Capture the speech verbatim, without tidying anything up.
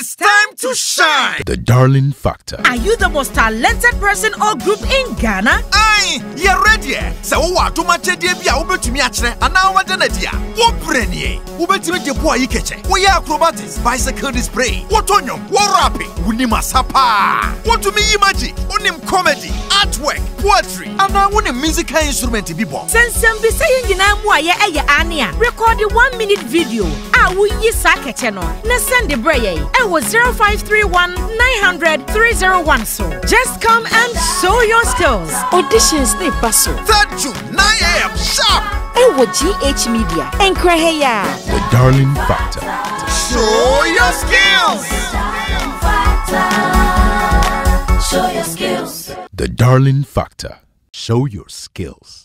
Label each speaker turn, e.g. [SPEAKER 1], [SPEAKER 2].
[SPEAKER 1] It's time to shine!
[SPEAKER 2] The Darling Factor.
[SPEAKER 3] Are you the most talented person or group in Ghana?
[SPEAKER 1] Aye, you're ready. So what to match a dear Uber to me and now what an idea. What brainy? Uber to me, boy, you catch it. We are acrobatics, bicycle display. What on you? What rapping? Unima sapa. What to me magic? Unim comedy, artwork, poetry, and now one musical instrument to be bought.
[SPEAKER 3] Since I'm be saying you know why you Ania record the one minute video. I will use Saka channel. Na send the braille. It was zero five three one nine hundred three zero one. So just come and show your skills. Auditions ne paso.
[SPEAKER 1] third June nine A M sharp.
[SPEAKER 3] It was G H Media. And Kraheya.
[SPEAKER 2] The Darling Factor.
[SPEAKER 1] Show your skills.
[SPEAKER 4] Show your skills.
[SPEAKER 2] The Darling Factor. Show your skills.